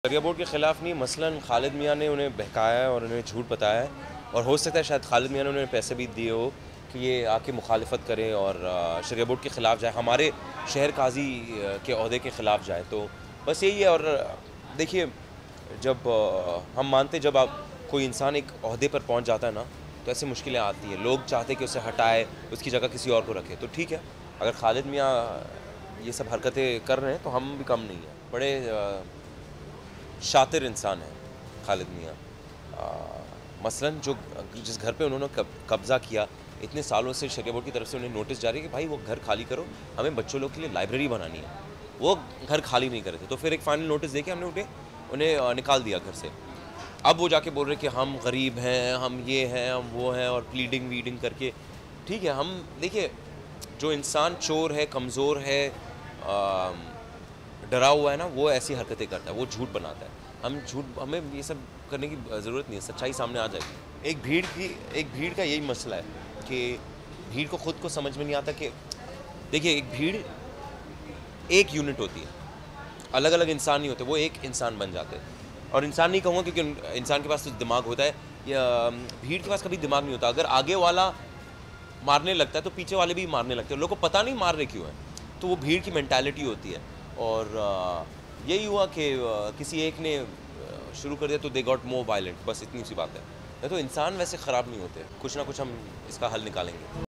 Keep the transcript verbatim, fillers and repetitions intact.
शरिया board के ख़िलाफ़ नहीं, मसलन खालिद मियाँ ने उन्हें बहकाया है और उन्हें झूठ बताया है, और हो सकता है शायद खालिद मियाँ ने उन्हें पैसे भी दिए हो कि ये आके मुखालिफत करें और शरिया बोर्ड के ख़िलाफ़ जाए, हमारे शहर काजी के ओहदे के ख़िलाफ़ जाए। तो बस यही है। और देखिए, जब हम मानते जब आप कोई इंसान एक ओहदे पर पहुँच जाता है ना, तो ऐसी मुश्किलें आती हैं। लोग चाहते कि उसे हटाए, उसकी जगह किसी और को रखे। तो ठीक है, अगर खालिद मियाँ ये सब हरकतें कर रहे हैं तो हम भी कम नहीं हैं। बड़े शातिर इंसान है खालिद मियाँ। मसलन जो जिस घर पे उन्होंने कब, कब्ज़ा किया, इतने सालों से शरिया बोर्ड की तरफ से उन्हें नोटिस जारी है कि भाई वो घर खाली करो, हमें बच्चों लोग के लिए लाइब्रेरी बनानी है। वो घर खाली नहीं कर रहे थे, तो फिर एक फाइनल नोटिस देके हमने उन्हें उन्हें निकाल दिया घर से। अब वो जाके बोल रहे कि हम गरीब हैं, हम ये हैं, हम वो हैं, और प्लीडिंग वीडिंग करके। ठीक है, हम देखिए, जो इंसान चोर है, कमज़ोर है, डरा हुआ है ना, वो ऐसी हरकतें करता है, वो झूठ बनाता है। हम झूठ हमें ये सब करने की ज़रूरत नहीं है, सच्चाई सामने आ जाएगी। एक भीड़ की एक भीड़ का यही मसला है कि भीड़ को खुद को समझ में नहीं आता कि देखिए, एक भीड़ एक यूनिट होती है, अलग अलग इंसान नहीं होते, वो एक इंसान बन जाते हैं। और इंसान नहीं कहूँगा क्योंकि इंसान के पास तो दिमाग होता है, या भीड़ के पास कभी दिमाग नहीं होता। अगर आगे वाला मारने लगता है तो पीछे वाले भी मारने लगते हैं, लोगों को पता नहीं मार रहे क्यों है। तो वो भीड़ की मेंटालिटी होती है। और यही हुआ कि किसी एक ने शुरू कर दिया तो दे गॉट मोर वायलेंट, बस इतनी सी बात है। नहीं तो इंसान वैसे ख़राब नहीं होते, कुछ ना कुछ हम इसका हल निकालेंगे।